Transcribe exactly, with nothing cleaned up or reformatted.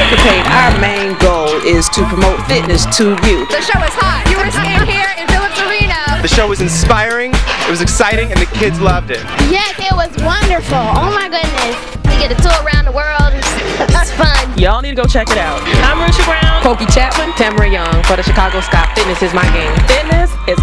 Sk8Capade, our main goal is to promote fitness to youth. The show is hot. You were staying here in Phillips Arena. The show was inspiring, it was exciting, and the kids loved it. Yes, it was wonderful. Oh my goodness. We get a tour around the world. It's fun. Y'all need to go check it out. I'm Rushia Brown, Pokey Chatman, Tamera for the Chicago Sky. Fitness is my game. Fitness is